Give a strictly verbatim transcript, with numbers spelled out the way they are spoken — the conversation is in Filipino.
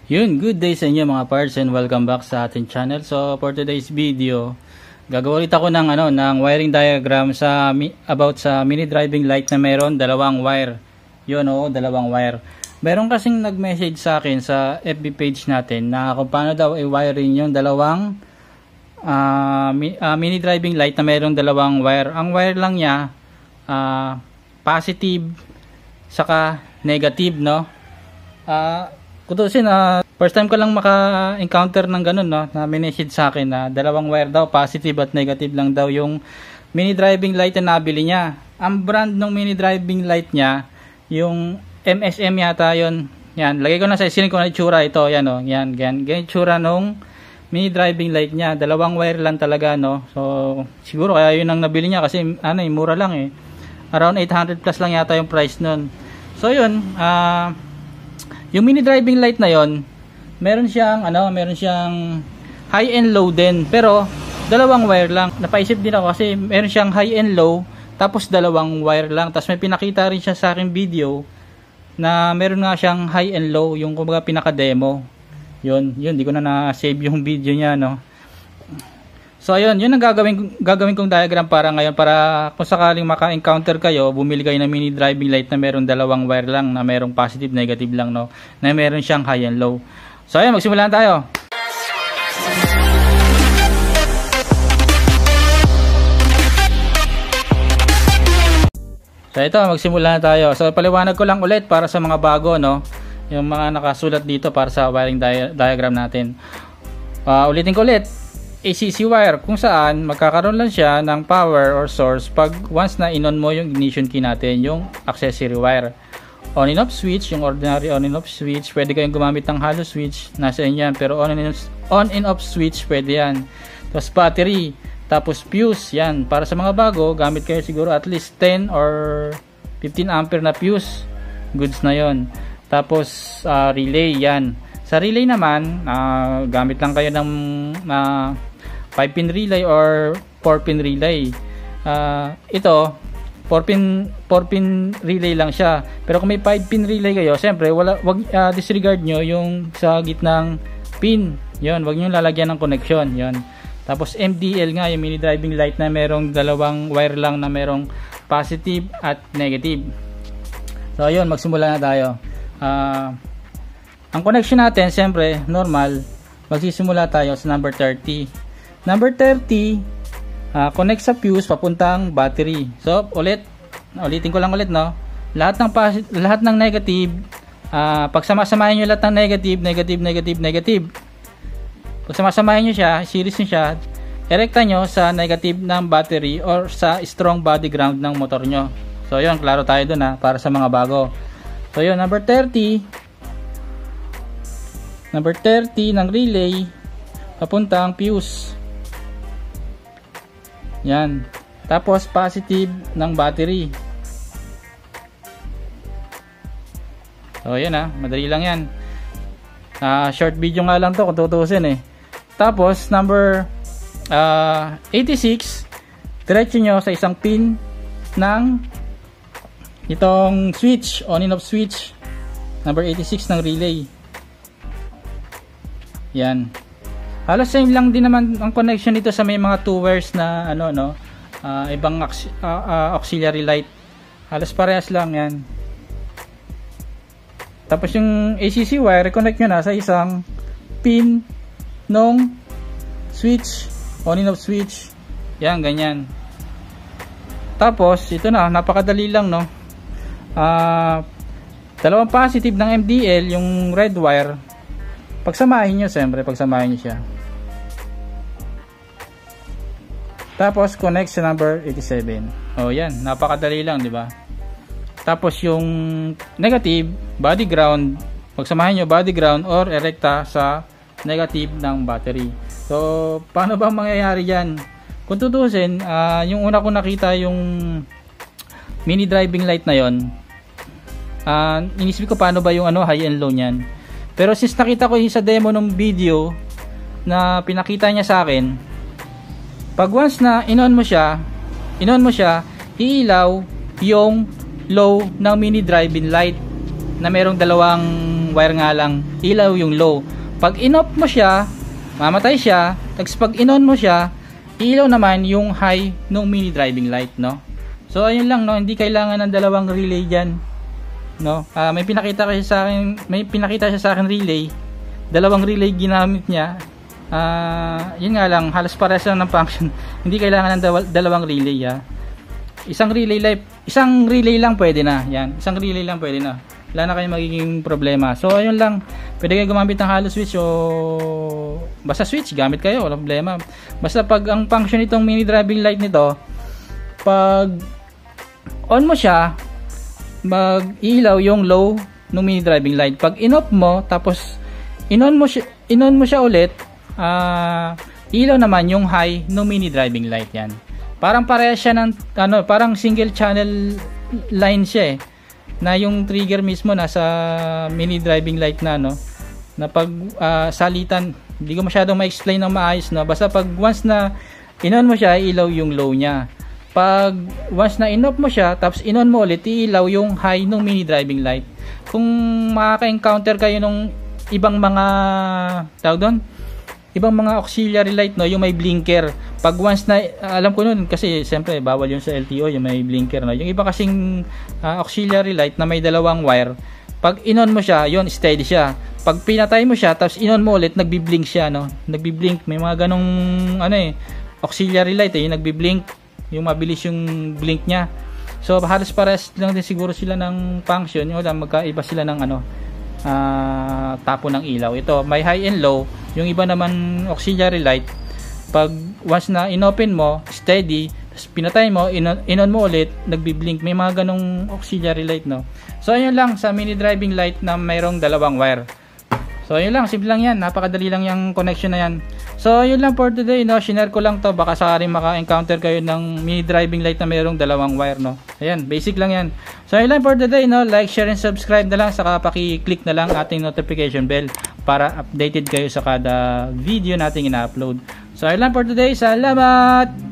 Yun, good day sa inyo mga parts and welcome back sa ating channel. So for today's video, gagawa ulit ako ng ano ng wiring diagram sa about sa mini driving light na meron dalawang wire. Yun, oo, dalawang wire. Meron kasing nag-message sa akin sa F B page natin na kung paano daw i-wiring yung dalawang uh, mi uh, mini driving light na meron dalawang wire. Ang wire lang niya uh, positive saka negative, no? Ah uh, Kutusin, uh, first time ko lang maka-encounter ng ganun, no, na minessage sa akin na dalawang wire daw, positive at negative lang daw yung mini driving light na nabili niya. Ang brand ng mini driving light niya, yung M S M yata yun. Yan, lagay ko na sa screen ko na itsura ito. Yan, oh, yan, yan. Ganyan itsura nung mini driving light niya. Dalawang wire lang talaga, no. So, siguro kaya yun ang nabili niya kasi, ano eh, mura lang eh. Around eight hundred plus lang yata yung price nun. So, yun, ah, uh, yung mini driving light na yon, meron siyang ano, meron siyang high and low din, pero dalawang wire lang. Napaisip din ako kasi meron siyang high and low tapos dalawang wire lang. Tapos may pinakita rin siya sa aking video na meron nga siyang high and low, yung kumbaga pinaka-demo. Yun, yun, di ko na na-save yung video niya, no. So ayun, yun ang gagawin gagawin kong diagram para ngayon, para kung sakaling maka-encounter kayo, bumili kayo ng mini driving light na meron dalawang wire lang, na merong positive, negative lang, no, na meron siyang high and low. So ayun, magsimula na tayo. So ito, magsimula na tayo. So paliwanag ko lang ulit para sa mga bago, no, yung mga nakasulat dito para sa wiring di diagram natin. Uh, ulitin ko ulit. A C C wire, kung saan magkakaroon lang siya ng power or source pag once na in-on mo yung ignition key natin, yung accessory wire. On and off switch, yung ordinary on and off switch, pwede kayong gumamit ng hollow switch, nasa inyo yan, pero on and, on and off switch pwede yan. Tapos battery, tapos fuse, yan, para sa mga bago, gamit kayo siguro at least ten or fifteen ampere na fuse, goods na yon. Tapos uh, relay, yan. Sa relay naman, uh, gamit lang kayo ng uh, five pin relay or four pin relay. Uh, ito, four pin relay lang siya. Pero kung may five pin relay kayo, siyempre, wala, wag, uh, disregard nyo yung sa gitnang pin. Yun, wag nyo lalagyan ng connection. Yun. Tapos M D L nga, yung mini driving light na merong dalawang wire lang na merong positive at negative. So, yun, magsimula na tayo. Ah... Uh, Ang connection natin, siyempre, normal, magsisimula tayo sa number thirty. Number thirty, uh, connect sa fuse papuntang battery. So, ulit, ulitin ko lang ulit, no? Lahat ng, lahat ng negative, uh, pag samasamahin nyo lahat ng negative, negative, negative, negative. Pag samasamahin nyo siya, series nyo siya, erekta nyo sa negative ng battery or sa strong body ground ng motor nyo. So, yun, klaro tayo dun, ha, para sa mga bago. So, yun, number thirty, number thirty ng relay papuntang fuse. Yan. Tapos positive ng battery. So yan, ah, madali lang yan. Uh, short video nga lang to kung tutusin eh. Tapos number uh, eighty-six, diretso nyo sa isang pin ng itong switch, on and off switch. Number eighty-six ng relay. Yan. Halos same lang din naman ang connection dito sa may mga two wires na ano, no, uh, ibang uh, uh, auxiliary light. Halos parehas lang yan. Tapos yung A C C wire, reconnect nyo na sa isang pin nung switch, on and off switch. Yan, ganyan. Tapos ito na, napakadali lang, no. Uh, dalawang positive ng M D L, yung red wire. Pagsamahin nyo, siyempre, pagsamahin nyo siya. Tapos, connect sa number eighty-seven. O, yan. Napakadali lang, di ba? Tapos, yung negative, body ground, pagsamahin nyo, body ground or erekta sa negative ng battery. So, paano ba mangyayari yan? Kung tutusin, uh, yung una ko nakita yung mini driving light na yon, uh, inisip ko paano ba yung ano, high and low nyan. Pero since nakita ko yung sa demo ng video na pinakita niya sa akin, pag once na in-on mo siya, in-on mo siya, iilaw yung low ng mini driving light. na merong dalawang wire nga lang, ilaw yung low. Pag in-off mo siya, mamatay siya. Tapos pag in-on mo siya, ilaw naman yung high ng mini driving light, no? So ayun lang, no, hindi kailangan ng dalawang relay diyan, no? Uh, may pinakita kasi sa akin, may pinakita siya sa akin relay. Dalawang relay ginamit niya. Ah, uh, yun nga lang, halos parehas lang ng function. Hindi kailangan ng dalawang relay, ah. Isang relay light, isang relay lang pwede na. Yan, isang relay lang pwede na. Wala na kayong magiging problema. So ayun lang, pwede kayo gumamit ng halo switch o basta switch, gamit kayo, walang problema. Basta pag ang function nitong mini driving light nito, pag on mo siya, mag-ilaw yung low ng mini driving light. Pag in-off mo, tapos in-on mo siya, in-on mo siya ulit, uh, ilaw naman yung high ng mini driving light. Yan. Parang parehas siya ng ano, parang single channel line siya eh. Na yung trigger mismo nasa mini driving light na, no, na pag uh, salitan, hindi ko masyadong ma-explain ng maayos, no. Basta pag once na in-on mo siya, ilaw yung low niya. Pag once na in-off mo siya, tapos in-on mo ulit, ilaw yung high ng mini driving light. Kung makaka-encounter kayo ng ibang mga tawag doon, ibang mga auxiliary light, no, yung may blinker. Pag once na, alam ko nun, kasi siyempre bawal yun sa L T O, yung may blinker, no. Yung iba kasing uh, auxiliary light na may dalawang wire, pag in-on mo siya, yun, steady siya. Pag pinatay mo siya, tapos in-on mo ulit, nagbi-blink siya, no. Nagbi-blink, may mga ganong ano eh, auxiliary light eh, yung nagbi-blink, yung mabilis yung blink niya. So halos pares lang din siguro sila ng function, yung lang magkaiba sila ng ano, uh, tapo ng ilaw. Ito may high and low, yung iba naman auxiliary light, pag once na in-open mo, steady, tapos pinatay mo, in-on mo ulit, nagbi-blink. May mga ganong auxiliary light, no. So ayun lang sa mini driving light na mayroong dalawang wire. So ayun lang, simple lang yan, napakadali lang yung connection na yan. So ayun lang for today, no. Shinare ko lang to, baka sakaring maka-encounter kayo ng mini driving light na mayroong dalawang wire, no. Ayan, basic lang yan. So ayun lang for today, no. Like, share, and subscribe na lang, saka paki-click na lang ating notification bell para updated kayo sa kada video nating ina-upload. So ayun lang for today, salamat!